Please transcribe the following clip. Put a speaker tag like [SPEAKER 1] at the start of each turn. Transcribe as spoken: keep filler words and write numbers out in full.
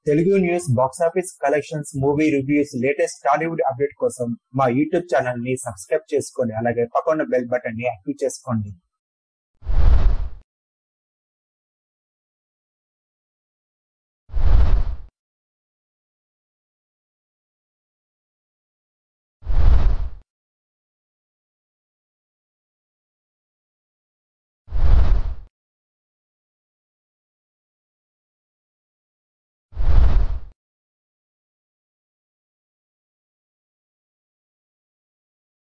[SPEAKER 1] Telugu news, box office collections, movie reviews, latest Tollywood update కోసం మా YouTube channel ని subscribe చేసుకోండి. అలాగే పక్కన బెల్ బటన్ ని యాక్టివ్ చేసుకోండి.